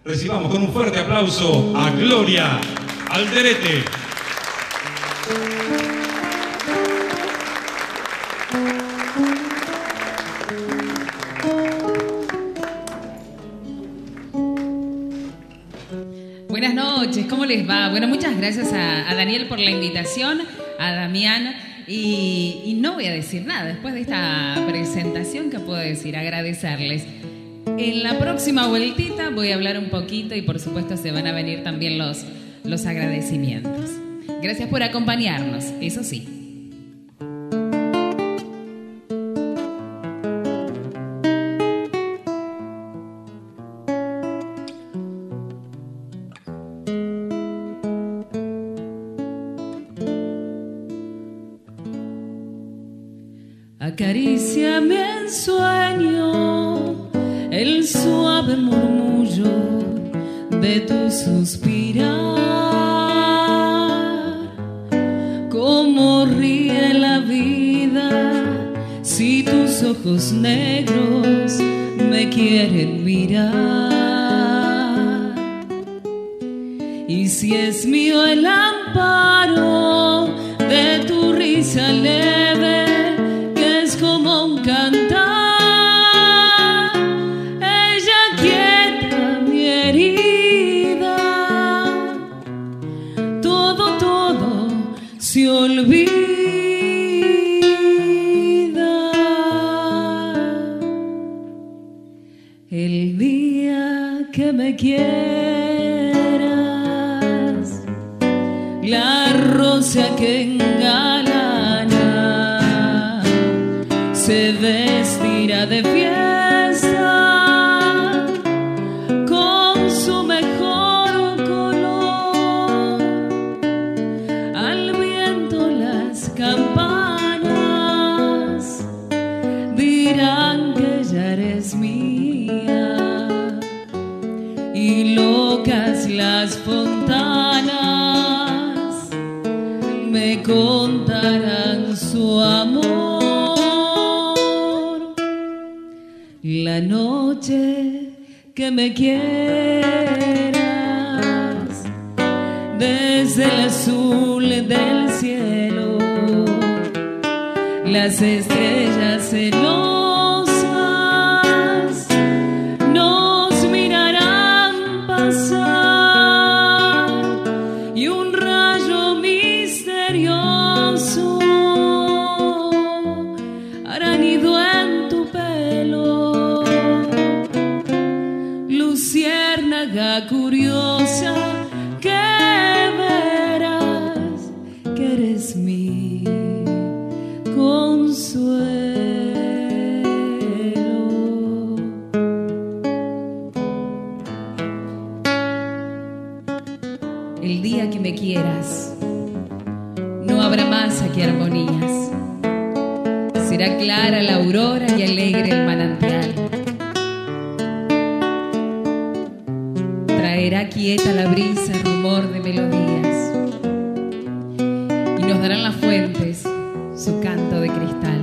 Recibamos con un fuerte aplauso a Gloria Alderete. Buenas noches, ¿cómo les va? Bueno, muchas gracias a Daniel por la invitación, a Damián, y no voy a decir nada. Después de esta presentación, ¿qué puedo decir? Agradecerles. En la próxima vueltita voy a hablar un poquito y por supuesto se van a venir también los agradecimientos. Gracias por acompañarnos, eso sí. Acaríciame en sueño el suave murmullo de tu suspirar, cómo ríe la vida si tus ojos negros me quieren mirar, y si es mío el amparo de tu risa leve, como un cantar, ella quieta mi herida, todo se olvida. El día que me quieras, la rosa que engalana se vestirá de fiesta con su mejor color. Al viento las campanas dirán que ya eres mía, y locas las fontanas me contarán su amor. La noche que me quieras, desde el azul del cielo, las estrellas celosas nos mirarán pasar, y un rayo misterioso hará nido en tu pelo. Luciérnaga curiosa, que verás que eres mi consuelo. El día que me quieras, no habrá más aquí armonías. Será clara la aurora y alegre el manantial. Traerá quieta la brisa rumor de melodías, y nos darán las fuentes su canto de cristal.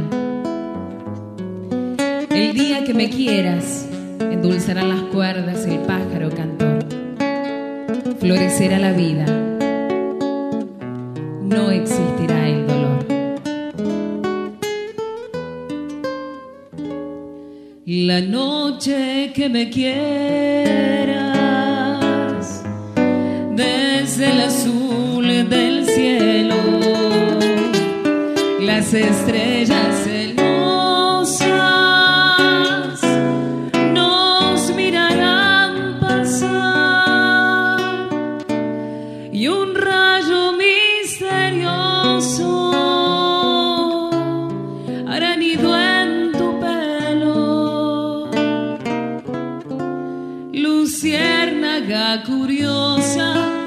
El día que me quieras, endulzarán las cuerdas el pájaro cantor. Florecerá la vida, no existirá el dolor. La noche que me quieras, desde el azul del cielo, las estrellas celosas nos mirarán pasar, y un rayo misterioso hará nido en tu pelo. Luciérnaga curiosa,